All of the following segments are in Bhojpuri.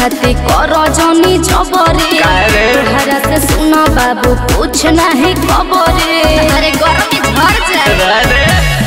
खाती करो जनी जबरे तोहरा से सुनो बाबू कुछ नहीं खबरे अरे गरम में झड़ जाए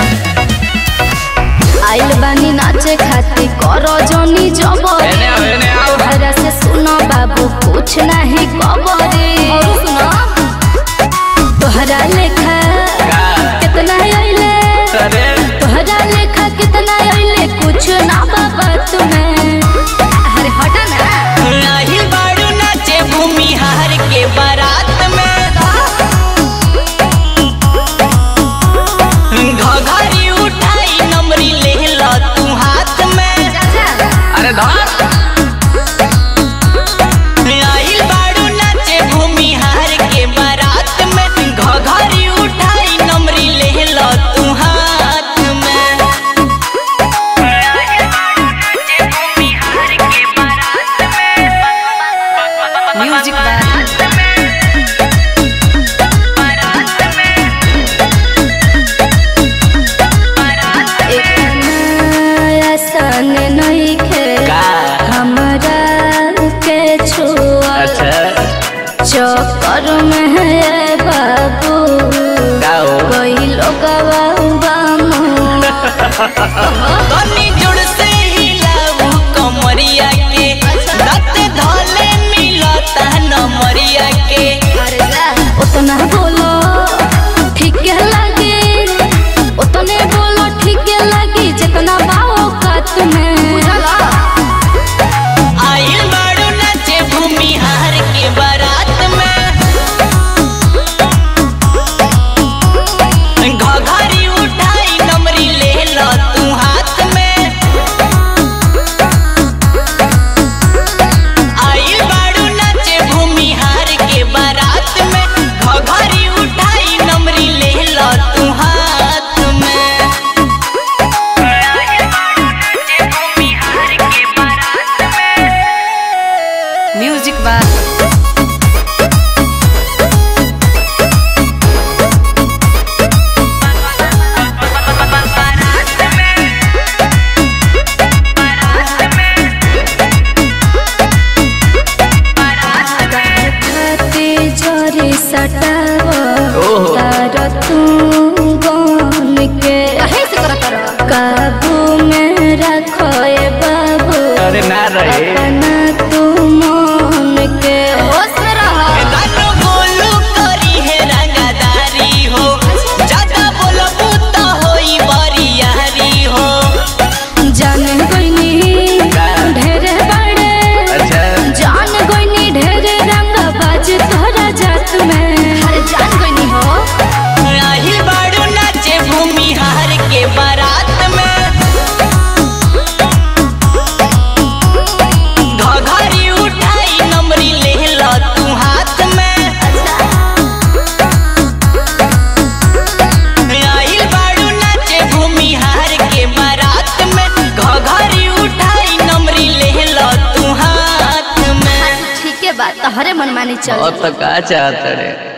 आइल बानी नाचे खाती करो जनी जबरे तोहरा से सुनो बाबू कुछ नहीं खबरे सुनो तोहरा लेखा कितना आइले तोहरा लेखा कितना आइले कुछ ना बाबा तुम्हें अरे हटा ना नहीं बाड़ू नाचे भूमिहार के बारात में घघरी उठाई नमरी ले लो तू हाथ में अरे धर नहीं बाड़ू नाचे भूमिहार के बारात में घघरी उठाई नमरी ले लो तू हाथ में म्यूजिक आसान नहीं खे हमारा के छुआ चक्कर में है बाबू कोई लोग तनी जुड़ से हिलाऊ कमरिया के रात धोले मिलता नमरिया के उतना बोलो ठीक लगे उतने बोलो ठीक लगे जितना बाओ का तुम्हें आइल बाड़ू नाचे भूमिहार के बारात में घघरी उठाई नमरी ले लो तू हाथ में आइल बाड़ू नाचे भूमिहार के बारात में घघरी उठाई नमरी ले लो तू हाथ में म्यूजिक बा जोरी सटावो तार तू गन के काबू में रखो ए बाबू अरे ना रहे अपना तू मन के होश में रहो गानो बोलू करी है रंगदारी हो ज्यादा बोलबू तो होई बरियारी हो जान गोइनी ढेरे बड़े जान गोइनी ढेरे रंग बाज तोरा जात में हर जान गोइनी हो आहिल बाड़ू नाचे भूमिहार के बारात में घघरी उठाई नमरी ले लो तू हाथ में आहिल बाड़ू नाचे भूमिहार के बारात में घघरी उठाई नमरी ले लो तू हाथ में ठीक है बात तोहरे मन मानी चल और तो का चाहत रे।